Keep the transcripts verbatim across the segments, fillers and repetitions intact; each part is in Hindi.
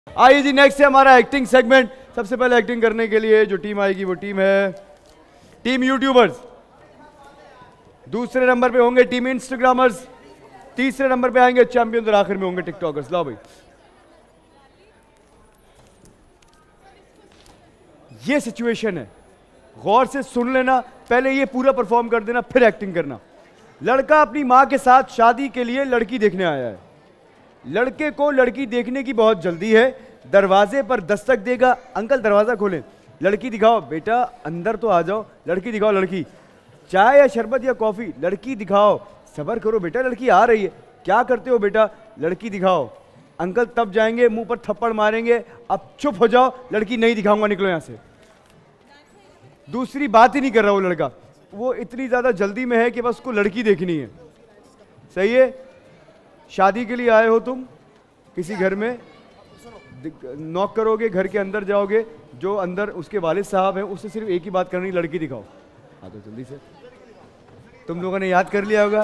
आइए जी, नेक्स्ट है हमारा एक्टिंग सेगमेंट। सबसे पहले एक्टिंग करने के लिए जो टीम आएगी वो टीम है टीम यूट्यूबर्स। दूसरे नंबर पे होंगे टीम इंस्टाग्रामर्स। तीसरे नंबर पे आएंगे चैंपियंस और आखिर में होंगे टिकटॉकर्स। लाओ भाई, ये सिचुएशन है, गौर से सुन लेना। पहले ये पूरा परफॉर्म कर देना, फिर एक्टिंग करना। लड़का अपनी मां के साथ शादी के लिए लड़की देखने आया है। लड़के को लड़की देखने की बहुत जल्दी है। दरवाजे पर दस्तक देगा। अंकल दरवाजा खोलें। लड़की दिखाओ। बेटा अंदर तो आ जाओ। लड़की दिखाओ। लड़की चाय या शरबत या कॉफी। लड़की दिखाओ। सब्र करो बेटा, लड़की आ रही है। क्या करते हो बेटा? लड़की दिखाओ। अंकल तब जाएंगे, मुंह पर थप्पड़ मारेंगे। अब चुप हो जाओ, लड़की नहीं दिखाऊंगा, निकलो यहां से। दूसरी बात ही नहीं कर रहा वो लड़का, वो इतनी ज्यादा जल्दी में है कि बस उसको लड़की देखनी है। सही है? शादी के लिए आए हो तुम किसी घर में, नॉक करोगे, घर के अंदर जाओगे, जो अंदर उसके वालिद साहब हैं उससे सिर्फ एक ही बात करनी, लड़की दिखाओ। हाँ तो जल्दी से, तुम लोगों ने याद कर लिया होगा।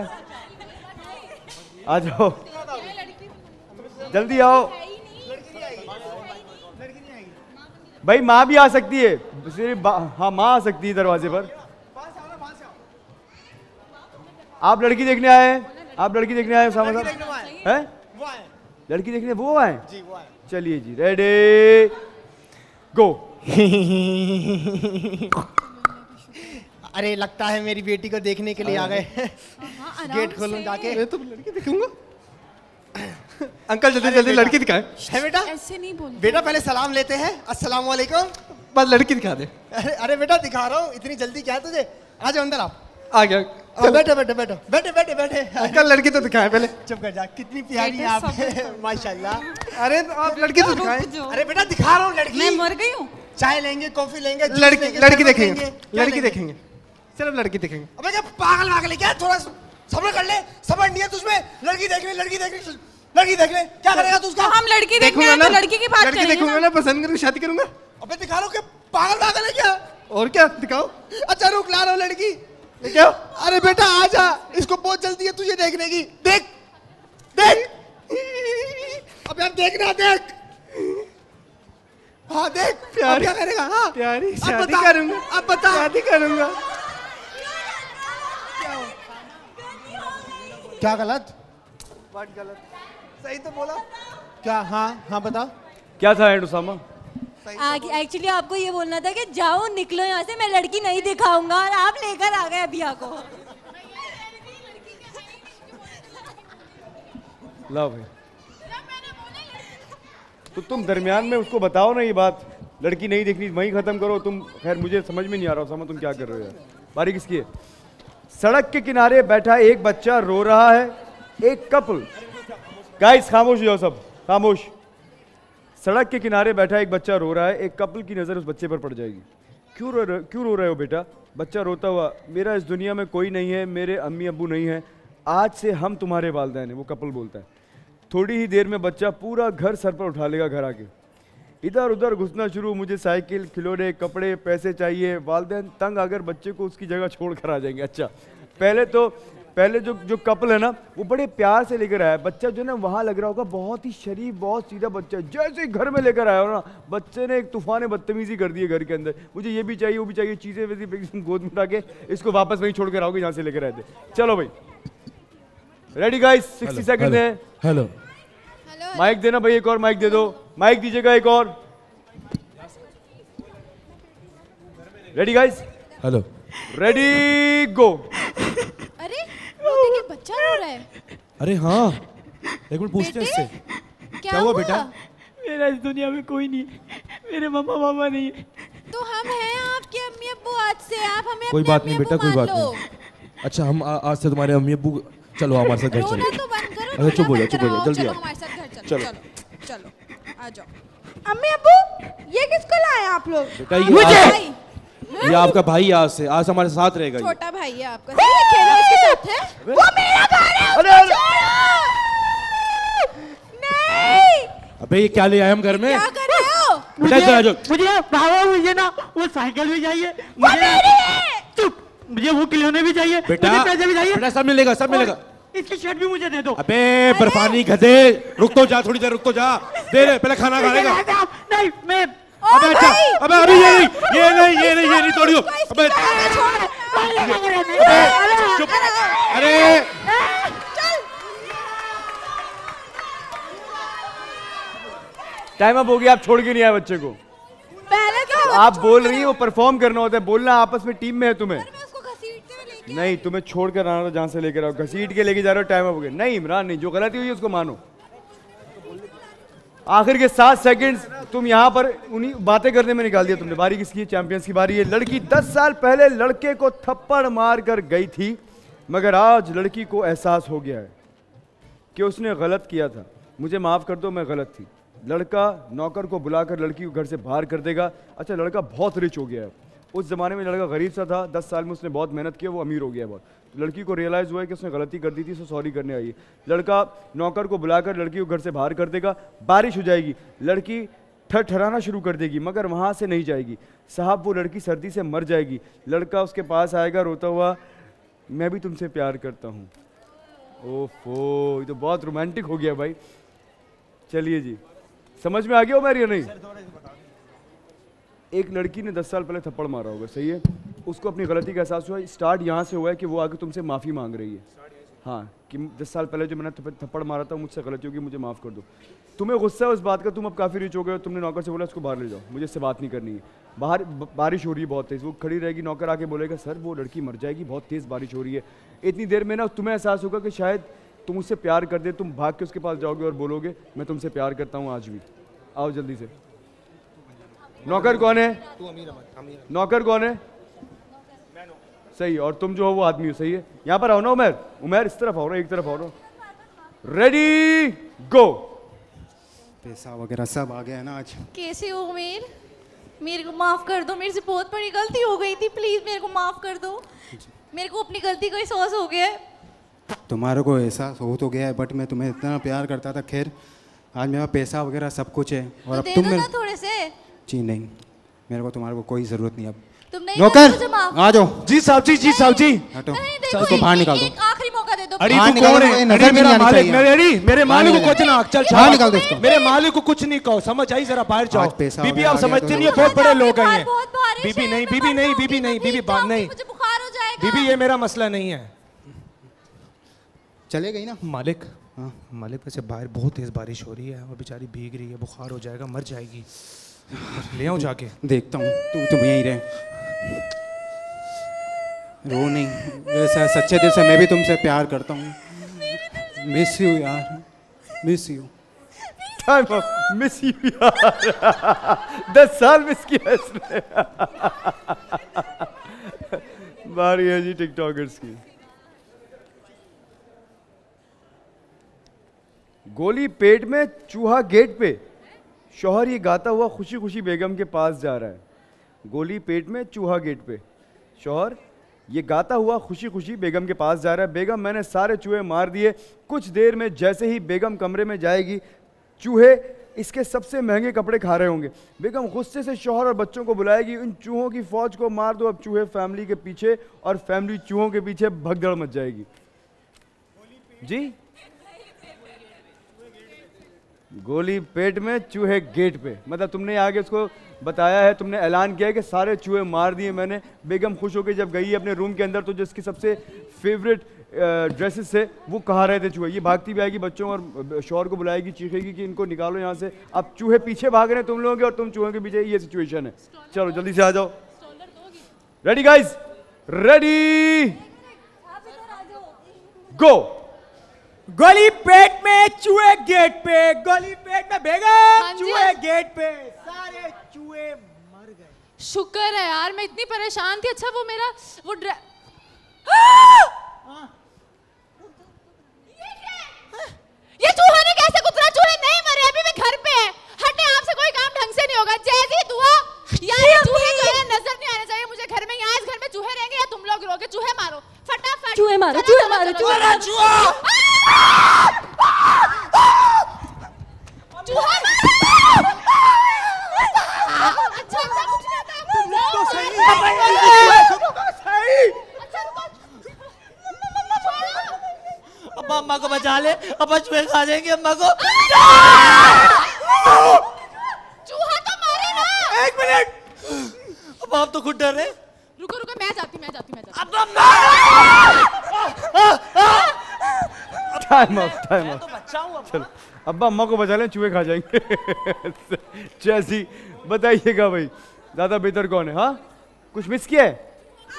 आ जाओ, जल्दी आओ भाई। माँ भी आ सकती है, सिर्फ हाँ माँ आ सकती है दरवाजे पर। आप लड़की देखने आए हैं? आप लड़की देखने आए हैं? हैं? लड़की देखने वो आए? जी वो आए। चलिए जी, रेडी गो। अरे लगता है मेरी बेटी को देखने के लिए आ गए। गेट खोलूं जाके? मैं तो लड़की दिखाऊंगा। अंकल जल्दी जल्दी लड़की दिखाए। है बेटा? ऐसे नहीं बोल बेटा, पहले सलाम लेते हैं। अस्सलाम वालेकुम। बस लड़की दिखा दे। अरे अरे बेटा दिखा रहा हूँ, इतनी जल्दी क्या है तुझे? आ जाओ अंदर। आप आ गया। बैठो बैठो बैठो बैठे बैठे बैठे। अंकल लड़की तो दिखाए पहले। चुप कर जा, कितनी प्यारी है आप, माशाल्लाह। अरे आप लड़की तो दिखाए। अरे बेटा दिखा रहा हूँ लड़की। मैं मर गई हूँ। चाय लेंगे, कॉफी लेंगे, लड़की लड़की देखेंगे, लड़की देखेंगे, सिर्फ लड़की देखेंगे। अबे क्या पागल वागल है क्या? थोड़ा सब्र कर ले। सब्र नहीं है तुझमें? लड़की देख ले, लड़की देख ले, लड़की देख ले। क्या करेगा तू उसका? हम लड़की देखूंगा ना, लड़की की बात करेंगे। लड़की देखूंगा ना, पसंद करके शादी करूंगा। अबे दिखा लो कि पागल वागल है क्या? और क्या दिखाओ? अच्छा रुक, ला रहा हूँ लड़की। क्या? अरे बेटा आजा, इसको बहुत जल्दी है तुझे देखने की। देख देख, अब यार देखना, देख। हाँ देख, प्यारी। क्या करेगा? हाँ प्यारी, शादी करूंगा। अब बता, शादी करूंगा। क्या गलत? व्हाट गलत? सही तो बोला। क्या? हाँ हाँ बता। क्या था एंड उसामा? एक्चुअली आपको ये बोलना था कि जाओ निकलो यहाँ से, मैं लड़की नहीं दिखाऊंगा, और आप लेकर आ गए अभिया को। लो भाई, तो तुम दरमियान में उसको बताओ ना ये बात, लड़की नहीं देखनी, वहीं खत्म करो तुम। खैर मुझे समझ में नहीं आ रहा उसामा तुम क्या कर रहे हो यार। बारी किसकी है? सड़क के किनारे बैठा एक बच्चा रो रहा है। एक कपल, गाइस खामोश हो जाओ सब, खामोश। सड़क के किनारे बैठा एक बच्चा रो रहा है। एक कपल की नज़र उस बच्चे पर पड़ जाएगी। क्यों रो रहे क्यों रो रहे हो बेटा? बच्चा रोता हुआ, मेरा इस दुनिया में कोई नहीं है, मेरे अम्मी अब्बू नहीं हैं, आज से हम तुम्हारे वालिदैन हैं। वो कपल बोलता है। थोड़ी ही देर में बच्चा पूरा घर सर पर उठा लेगा। घर आके इधर उधर घुसना शुरू, मुझे साइकिल, खिलौने, कपड़े, पैसे चाहिए। वालिदैन तंग आकर बच्चे को उसकी जगह छोड़ कर आ जाएंगे। अच्छा, पहले तो पहले जो जो कपल है ना वो बड़े प्यार से लेकर आया। बच्चा जो है ना वहाँ लग रहा होगा बहुत ही शरीफ, बहुत सीधा बच्चा। जैसे ही घर में लेकर आया हो ना, बच्चे ने एक तूफान बदतमीजी कर दी है घर के अंदर। मुझे ये भी चाहिए, वो भी चाहिए, चीज़ें वैसी गोद में उठा के इसको वापस वहीं छोड़ कर आओगे जहाँ से लेकर आए थे। चलो भाई, रेडी गाइस? सिक्सटी सेकंड है। हेलो, माइक देना भाई, एक और माइक दे दो। माइक दीजिएगा एक और। Ready guys? Hello, ready go. अरे वो देखिए बच्चा रो रहा है। अरे हाँ, एक मिनट पूछते हैं इससे। क्या, क्या हुआ बेटा? मेरा इस दुनिया में कोई नहीं है, मेरे मम्मा पापा नहीं है। तो हम हैं आपके अम्मी अब्बू, आज से आप हमें कोई बात नहीं बेटा, कोई बात नहीं। अच्छा हम आ, आज से तुम्हारे अम्मी अब्बू, चलो हमारे साथ घर चलो। तो बंद करो। अच्छा चुप हो जाओ, चुप हो जाओ, जल्दी आओ। हमारे साथ घर चलो। चलो चलो आ जाओ। अम्मी अब्बू ये किसको लाए आप लोग? बेटा ये ये आपका भाई आज से आज हमारे साथ रहेगा। छोटा भाई है आपका, खेलो इसके साथ है। वो मेरा घर है, अरे नहीं। अबे ये क्या ले आए हम घर में? क्या कर रहे हो? बेटा इधर आ जाओ। मुझे बाबा, मुझे ना वो साइकिल भी चाहिए, वो मेरी है। चुप, मुझे वो खिलौने भी चाहिए, बेटा मुझे पैसे भी चाहिए। बेटा सब मिलेगा, सब मिलेगा। इसकी शर्ट भी मुझे दे दो। अबे बर्फानी गधे, रुक तो जा, थोड़ी देर रुक तो जा, दे रहे पहले खाना खाने का। नहीं मैं अबे अच्छा, अबे अभी ये नहीं ये नहीं ये नहीं ये नहीं तोड़ियो। अबे चुप, अरे टाइम अप हो गया, आप छोड़ के नहीं आए बच्चे को। पहले क्या आप बोल रही है, वो परफॉर्म करना होता है, बोलना आपस में टीम में है तुम्हें। उसको घसीटते हुए लेके नहीं, तुम्हें छोड़ कर आना था जहां से लेकर आओ, घसीट के लेके जा रहे हो, टाइम अप हो गया। नहीं इमरान नहीं, जो गलती हुई उसको मानो। आखिर के सात सेकंड्स तुम यहाँ पर उन्हीं बातें करने में निकाल दिया तुमने। बारी किसकी है? चैंपियंस की बारी है। लड़की दस साल पहले लड़के को थप्पड़ मार कर गई थी, मगर आज लड़की को एहसास हो गया है कि उसने गलत किया था। मुझे माफ कर दो, मैं गलत थी। लड़का नौकर को बुलाकर लड़की को घर से बाहर कर देगा। अच्छा, लड़का बहुत रिच हो गया है। उस जमाने में लड़का गरीब सा था, दस साल में उसने बहुत मेहनत की, वो अमीर हो गया बहुत। लड़की को रियलाइज़ हुआ है कि उसने गलती कर दी थी, सो सॉरी करने आई है। लड़का नौकर को बुलाकर लड़की को घर से बाहर कर देगा। बारिश हो जाएगी, लड़की ठरठराना शुरू कर देगी, मगर वहाँ से नहीं जाएगी। साहब, वो लड़की सर्दी से मर जाएगी। लड़का उसके पास आएगा रोता हुआ, मैं भी तुमसे प्यार करता हूँ। ओफो, ये तो बहुत रोमांटिक हो गया भाई। चलिए जी, समझ में आ गया हो मेरी या नहीं? एक लड़की ने दस साल पहले थप्पड़ मारा होगा, सही है? उसको अपनी गलती का एहसास हुआ। स्टार्ट यहाँ से हुआ है कि वो आके तुमसे माफ़ी मांग रही है। हाँ, कि दस साल पहले जो मैंने थप्पड़ मारा था, मुझसे गलती होगी, मुझे माफ़ कर दो। तुम्हें गुस्सा है उस बात का, तुम अब काफ़ी रिच हो गए हो। तुमने नौकर से बोला इसको बाहर ले जाओ, मुझे इससे बात नहीं करनी है। बाहर बारिश हो रही है बहुत तेज़, वो खड़ी रहेगी, नौकर आके बोलेगा सर वो लड़की मर जाएगी, बहुत तेज़ बारिश हो रही है। इतनी देर में ना तुम्हें एहसास होगा कि शायद तुम उससे प्यार कर दे। तुम भाग के उसके पास जाओगे और बोलोगे मैं तुमसे प्यार करता हूँ आज भी, आओ जल्दी से। नौकर कौन है? नौकर कौन है? सही, और तुम जो हो वो आदमी हो, सही है? यहाँ पर आओ ना उमर, उमर इस तरफ आओ ना, एक तरफ आओ ना। Ready go. पैसा वगैरह सब आ गया है ना आज। कैसे हो उमेर? मेरे को माफ कर दो, मेरे से बहुत बड़ी गलती हो गई थी, प्लीज मेरे को माफ कर दो। मेरे को अपनी गलती का एहसास हो गया है। तुम्हारे को एहसास हो तो गया है, बट मैं तुम्हें इतना प्यार करता था। खैर, आज मेरा पैसा वगैरह सब कुछ है, और तो अब तुम दे दो मेरे ना थोड़े से। जी नहीं, मेरे को तुम्हारे को कोई जरूरत नहीं। अब तुम नहीं नौकर मुझे माफ। आ जाओ। जी साहब जी, जी साहब जी। हटो, नहीं, इसको देखो, बाहर एक- निकाल दो। एक आखिरी मौका दे दो। अरे बाहर तू निकालो, कौन है? ये अरे नजर भी मेरा नहीं आनी मालिक, चाहिए। मेरे अरे मेरे मालिक को निकालो। कुछ ना, चल बाहर निकाल दो इसको। मेरे मालिक को कुछ नहीं कहो, समझ आई? जरा बाहर जाओ। आज पैसा बीबी वगैरह आप आ गया समझते तो- नहीं है, बहुत बड़े लोग हैं ये। बहुत बारिश बीबी है, नहीं, मैं बीबी मर नहीं, जाऊंगी, बीबी नहीं, मैं बीबी भीग बात जाऊंगी, नहीं। मुझे बुखार हो जाएगा। बीबी ये मेरा मसला नहीं है। चले गई ना मालिक, हाँ मालिक, वैसे बाहर बहुत तेज बारिश हो रही है, वो बेचारी भीग रही है, बुखार हो जाएगा, मर जाएगी। ले आओ जाके। देखता हूँ, तुम तुम यहीं रहे, रो नहीं। वैसा सच्चे दिल से मैं भी तुमसे प्यार करता हूँ। मिस यू यार, मिस यू। मिस यू यार। दस साल मिस किया इसने। बारी है जी टिकटॉकर्स की। गोली पेट में, चूहा गेट पे। शौहर ये गाता हुआ खुशी खुशी बेगम के पास जा रहा है। गोली पेट में, चूहा गेट पे। शौहर ये गाता हुआ खुशी खुशी बेगम के पास जा रहा है। बेगम मैंने सारे चूहे मार दिए। कुछ देर में जैसे ही बेगम कमरे में जाएगी, चूहे इसके सबसे महंगे कपड़े खा रहे होंगे। बेगम गुस्से से शौहर और बच्चों को बुलाएगी, इन चूहों की फौज को मार दो। अब चूहे फैमिली के पीछे और फैमिली चूहों के पीछे भगदड़ मच जाएगी। जी, गोली पेट में, चूहे गेट पे। मतलब तुमने आगे उसको बताया है, तुमने ऐलान किया है कि सारे चूहे मार दिए मैंने। बेगम खुश होकर जब गई अपने रूम के अंदर, तो जिसकी सबसे फेवरेट ड्रेसेस से वो कहा रहे थे चूहे, ये भागती भी आएगी, बच्चों और शौहर को बुलाएगी, चीखेगी कि इनको निकालो यहाँ से। अब चूहे पीछे भाग रहे हैं तुम लोगों के, और तुम चूहों के पीछे। ये सिचुएशन है। चलो जल्दी से आ जाओ। Ready guys, ready go. गोली पेट में, चूहे गेट पे। गोली पेट में बेगम, हाँ जी, चूहे गेट पे। सारे चूहे मर गए। शुक्र है यार, मैं इतनी परेशान थी। अच्छा वो मेरा वो ड्रे... ये चूहा ने कैसे कुतरा? चूहे नहीं मरे, अभी भी घर पे है। हटने, आपसे कोई काम ढंग से नहीं होगा। जैसे ही हुआ यार, ये चूहे जो है नजर नहीं आने चाहिए मुझे घर में। यहाँ इस घर में चूहे रहेंगे या तुम लोग रहोगे। चूहे मारो फटाफट, चूहे मारो, चलो, चूहे चलो, मारो, चलो, चूहा, चलो। चूहा। चूहा मारो। अच्छा अच्छा, कुछ नहीं होता, तुम जाओ। तो सही। अच्छा, रुको। अब्बा साले अब चूहे खा जाएंगे अम्मा को। चूहा तो मारे ना। एक मिनट, अब आप तो खुद डर रहे। रुको रुको, मैं जाती मैं जाती मैं जाती। अब टाइम ऑफ टाइम ऑफ। तो बच्चा हूँ। चलो अब्बा अम्मा को बचा लें, चूहे खा जाएंगे। जैसी बताइएगा भाई ज्यादा बेहतर कौन है? हाँ कुछ मिस किया है?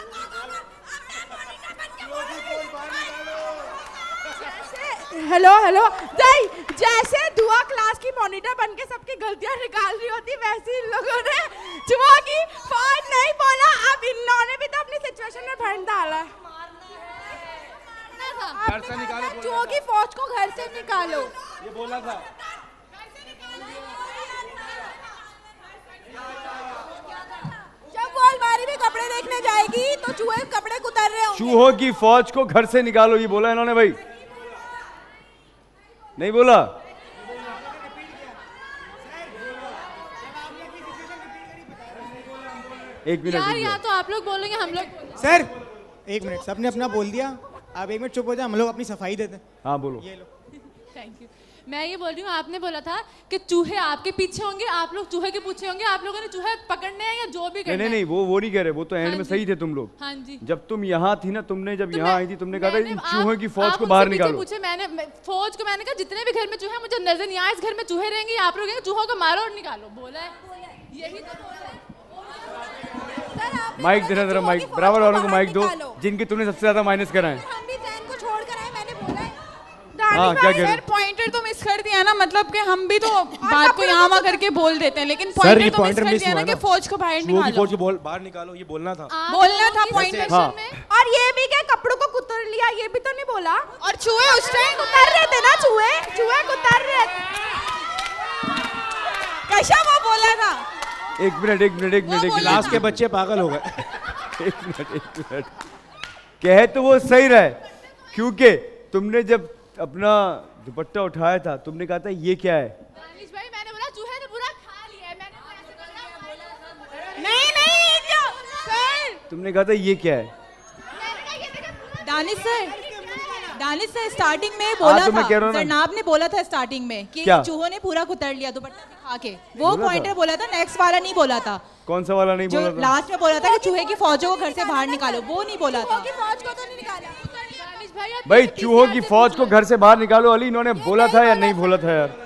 हेलो हेलो नहीं, जैसे दुआ क्लास की मॉनिटर बन के सबकी गलतियां निकाल रही होती वैसे इन लोगों ने चूहों की फौज नहीं बोला। अब इन्होंने भी तो अपनी सिचुएशन में भंड डाला। घर से निकालो, चूहों की फौज को घर से निकालो, ये बोला था। जब वो अलमारी में कपड़े देखने जाएगी तो चूहे कपड़े कुतर रहे होंगे। चूहों की फौज को घर से निकालो, ये बोला इन्होंने भाई, नहीं बोला? एक मिनट यार, या तो आप लोग बोलेंगे हम लोग। सर एक मिनट, सबने अपना बोल दिया, आप एक मिनट चुप हो जाए, हम लोग अपनी सफाई देते हैं। हाँ बोलो। ये लो। Thank you. मैं ये बोल रही हूँ, आपने बोला था कि चूहे आपके पीछे होंगे, आप लोग चूहे के पीछे होंगे। आप लोगों ने चूहे पकड़ने हैं या जो भी करना नहीं नहीं नहीं, वो वो नहीं कह रहे, वो तो एंड में सही थे तुम लोग। हाँ जी। जब तुम यहाँ थी ना, तुमने जब तो यहाँ आई थी तुमने कहा था इन चूहों की फौज को आप बाहर उनसे निकालो। पीछे पूछे मैंने, मैं- फौज को मैंने कहा जितने भी घर में चूहे हैं, मुझे नजर नहीं आया इस घर में चूहे रहेंगे, आप लोग कहेंगे चूहों को मारो और निकालो। बोला है यही तो बोला है। माइक देना जरा, माइक बराबर वालों को माइक दो, जिनके तुमने सबसे ज्यादा माइनस कराए। हम भी जैन को छोड़ कर आए, मैंने बोला है। हाँ क्या कह रहे सर पॉइंटर तो मिस कर दिया ना, मतलब कि हम भी तो बात को यहाँ वहाँ करके बोल देते हैं, लेकिन ये पॉइंटर तो मिस pointer कर miss दिया हुआ ना कि ना। फौज को बाहर चूहों की निकालो। फौज को बोल बाहर निकालो, ये बोलना था। आप बोलना था लोग point इस हाँ। सेक्शन में। और ये भी क्या कपड़ों को कुतर लिया, ये भी तो नहीं बोला। और चूहे उस टाइम कुतर रहे थे ना, चूहे चूहे कुतर रहे थे। कैसा वो बोला था। एक मिनट एक मिनट एक मिनट एक क्लास मिनट के बच्चे पागल हो गए। एक मिनट एक मिनट। कहे तो वो सही रहा है, क्योंकि तुमने जब अपना दुपट्टा उठाया था तुमने कहा था ये क्या है? दानिश भाई, मैंने बोला चूहे ने पूरा खा लिया है, मैंने तो ऐसे बोला। नहीं नहीं जो सर तुमने कहा था ये क्या है? Danish sir, Danish sir starting में हाँ, बोला तो मैं कह रहा था, हूँ ना। जरनाब ने बोला था स्टार्टिंग में कि क्या? चूहों ने पूरा कुतर लिया दुपट्टा दिखा के, वो बोला पॉइंटर था? बोला था, नेक्स्ट वाला नहीं बोला था। कौन सा वाला नहीं जो बोला था? लास्ट में बोला था कि चूहे की फौजों को घर से बाहर निकालो, वो नहीं बोला था। की फौज को तो नहीं निकाला। दानिश भाई, आप भाई पीछे चूहों पीछे की आते फौज को बोलो। घर से बाहर निकालो, अली इन्होंने बोला था या नहीं बोला था यार?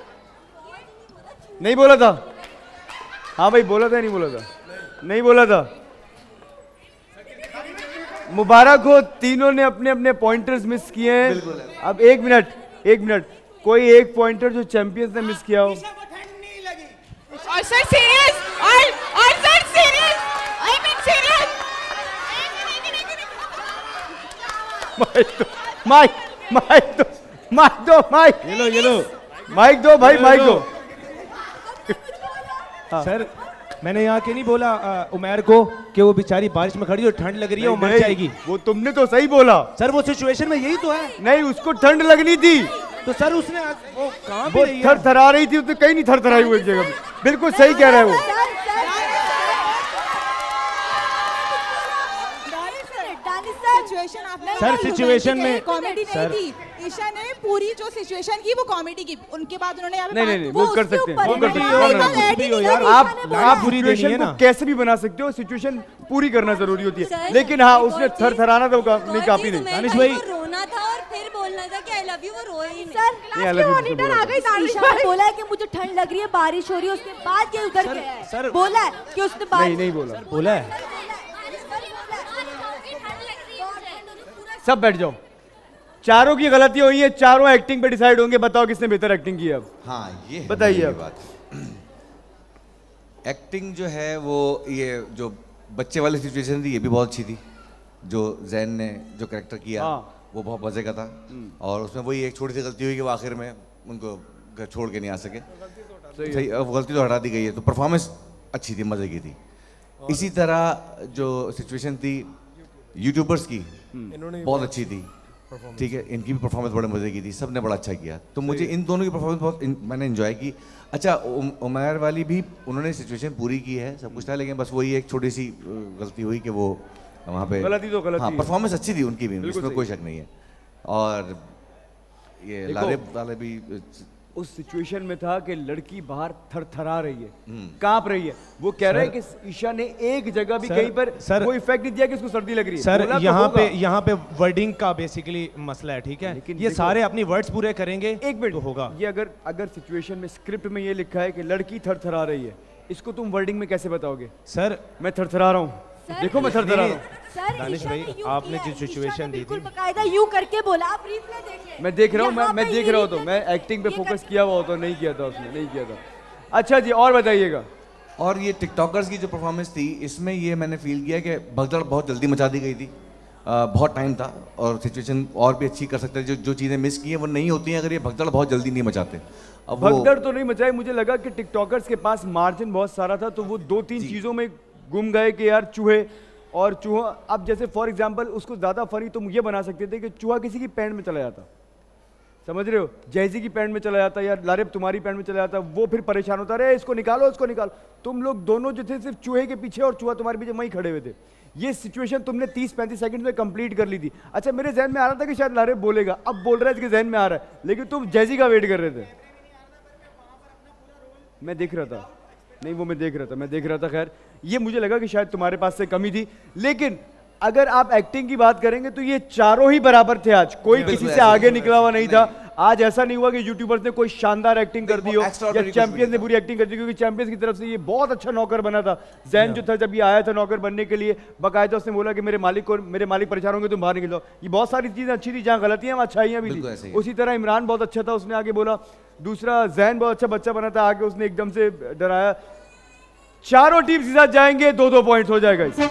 नहीं बोला था? हाँ भाई बोला था या नहीं बोला था? नहीं बोला था। मुबारक हो, तीनों ने अपने अपने पॉइंटर्स मिस किए हैं। अब एक मिनट एक मिनट, कोई एक पॉइंटर जो चैंपियंस ने मिस किया हो। और सर सीरियस, और और sir serious, I mean serious. Mike दो, माइक माइक दो, माइक दो, माइक ये लो ये लो। माइक दो भाई, माइक दो। सर मैंने यहाँ के नहीं बोला आ, उमैर को कि वो बेचारी बारिश में खड़ी और ठंड लग रही है, वो मर नहीं, जाएगी। वो तुमने तो सही बोला। सर वो सिचुएशन में यही तो है। नहीं, उसको ठंड लगनी थी, तो सर उसने वो कहाँ वो पे रही है? थर थरा रही थी, उसने कहीं नहीं थर थराई हुई एक जगह पे। बिल्कुल सही कह रहा है वो। सिचुएशन आपने सर, situation में- कॉमेडी नहीं सर- थी। ईशा ने पूरी जो सिचुएशन की वो कॉमेडी की, उनके बाद उन्होंने यहाँ पे नहीं नहीं बात- नहीं, वो कर सकते हैं, वो कर सकते हैं। हो, ना, ना, ना, ना। कुछ भी हो यार, आप लाइफ आप पूरी देनी सिचुएशन है को ना। कैसे भी बना सकते हो, सिचुएशन पूरी करना जरूरी होती है। लेकिन हाँ, उसने थर थराना तो का, नहीं काफी नहीं। दानिश भाई रोना था और फिर बोलना था कि आई लव यू, वो रोए ही नहीं। सर नहीं, अलग ही मॉनिटर बोला आ गई, दानिश ईशा भाई ने बोला है कि मुझे ठंड लग रही है, बारिश हो रही है, उसके बाद ये उधर गया है। सर- बोला है कि उसने नहीं बारिश नहीं बोला। बोला है। सब बैठ जाओ, चारों की गलती हुई है, चारों एक्टिंग पे डिसाइड होंगे। बताओ किसने बेहतर एक्टिंग की है अब? हाँ ये है बताइए मेरी अब। बात। एक्टिंग जो है वो ये जो बच्चे वाली सिचुएशन थी ये भी बहुत अच्छी थी, जो जैन ने जो कैरेक्टर किया हाँ। वो बहुत मजे का था। और उसमें वही एक छोटी सी गलती हुई कि वो आखिर में उनको घर छोड़ के नहीं आ सके। सही, अब गलती तो हटा दी गई है, तो परफॉर्मेंस अच्छी थी, मजे की थी। इसी तरह जो सिचुएशन थी यूट्यूबर्स की बहुत अच्छी थी, ठीक है, इनकी भी परफॉर्मेंस बड़े मजे की थी, सबने बड़ा अच्छा किया। तो मुझे इन दोनों की परफॉर्मेंस बहुत इन, मैंने एंजॉय की। अच्छा उम, उमैर वाली भी उन्होंने सिचुएशन पूरी की है, सब कुछ था, लेकिन बस वही एक छोटी सी अ, गलती हुई कि वो वहाँ पे गलती तो गलती हाँ है। परफॉर्मेंस अच्छी थी उनकी भी, बिल्कुल इसमें सही। कोई शक नहीं है। और ये लारेब वाले भी उस सिचुएशन में था कि लड़की बाहर थरथरा रही है, कांप रही है। वो कह रहा है कि ईशा ने एक जगह भी कहीं पर सर, वो इफेक्ट नहीं दिया कि इसको सर्दी लग रही है। सर यहाँ पे यहाँ पे वर्डिंग का बेसिकली मसला है, ठीक है? लेकिन ये सारे अपनी वर्ड्स पूरे करेंगे, एक मिनट तो होगा। ये अगर अगर सिचुएशन में स्क्रिप्ट में ये लिखा है कि लड़की थरथरा रही है, इसको तुम वर्डिंग में कैसे बताओगे? सर मैं थरथरा रहा हूँ, देखो मैं थरथरा रहा हूँ। दानिश भाई आपने जो सिचुएशन दी थी बकायदा यूं करके बोला, आप रिप्ले देखें। मैं देख रहा हूँ, मैं मैं देख रहा हूँ, तो मैं एक्टिंग पे फोकस किया हुआ होता, नहीं किया था उसने, नहीं किया था। अच्छा जी, और बताइएगा। और ये टिकटॉकर्स की जो परफॉर्मेंस थी, इसमें ये मैंने फील किया कि भगदड़ बहुत जल्दी मचा दी गई थी। आ, बहुत टाइम था और सिचुएशन और भी अच्छी कर सकते थे। जो जो चीज़ें मिस की हैं वो नहीं होती हैं अगर ये भगदड़ बहुत जल्दी नहीं मचाते। अब भगदड़ तो नहीं मचाई, मुझे लगा कि टिकटॉकर्स के पास मार्जिन बहुत सारा था, तो वो दो तीन चीज़ों में गुम गए कि यार चूहे और चूहा। अब जैसे फॉर एग्जांपल उसको ज़्यादा फनी तुम ये बना सकते थे कि चूहा किसी की पैंट में चला जाता, समझ रहे हो? जैजी की पैंट में चला जाता या लारेब तुम्हारी पैंट में चला जाता, वो फिर परेशान होता, अरे इसको निकालो इसको निकालो। तुम लोग दोनों जो थे सिर्फ चूहे के पीछे और चूहा तुम्हारे पीछे वहीं खड़े हुए थे। ये सिचुएशन तुमने तीस पैंतीस सेकंड में कंप्लीट कर ली थी। अच्छा मेरे जहन में आ रहा था कि शायद लारेब बोलेगा, अब बोल रहा है इसके जहन में आ रहा है, लेकिन तुम जैजी का वेट कर रहे थे। मैं देख रहा था, नहीं वो मैं देख रहा था मैं देख रहा था खैर ये मुझे लगा कि शायद तुम्हारे पास से कमी थी। लेकिन अगर आप एक्टिंग की बात करेंगे तो ये चारों ही बराबर थे आज, कोई किसी से आगे निकला हुआ नहीं था। आज ऐसा नहीं हुआ कि यूट्यूबर्स ने कोई शानदार एक्टिंग कर दी हो या चैंपियंस ने बुरी एक्टिंग कर दी, क्योंकि चैंपियंस की तरफ से ये बहुत अच्छा नौकर बना था। जैन जो था जब ये आया था नौकर बनने के लिए, बाकायदा उसने बोला कि मेरे मालिक को मेरे मालिक परेशान होंगे तुम बाहर निकल जाओ। ये बहुत सारी चीजें अच्छी थी, जहाँ गलतियां वहाँ अच्छाइयाँ भी थी। उसी तरह इमरान बहुत अच्छा था, उसने आगे बोला। दूसरा जैन बहुत अच्छा बच्चा बना था, आगे उसने एकदम से डराया। चारों टीम के साथ जाएंगे, दो दो पॉइंट्स हो जाएगा इस।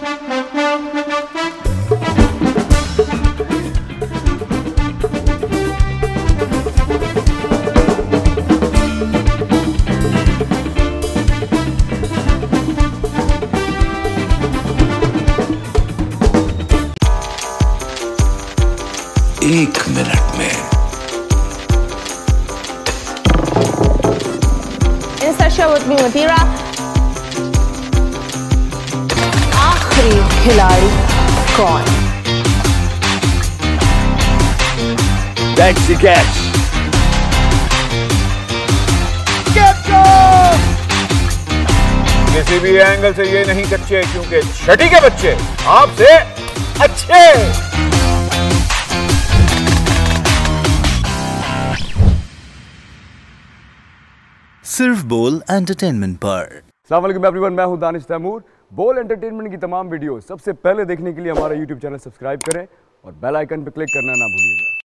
एक मिनट में Instashow with me Mathira. आखिरी खिलाड़ी कौन? That's the catch. Get go! किसी भी एंगल से ये नहीं कच्चे, क्योंकि छठी के बच्चे आपसे अच्छे। सिर्फ बोल एंटरटेनमेंट पर। अस्सलाम वालेकुम एवरीवन, मैं हूं दानिश तैमूर। बोल एंटरटेनमेंट की तमाम वीडियो सबसे पहले देखने के लिए हमारा यूट्यूब चैनल सब्सक्राइब करें और बेल आइकन पर क्लिक करना ना भूलिएगा।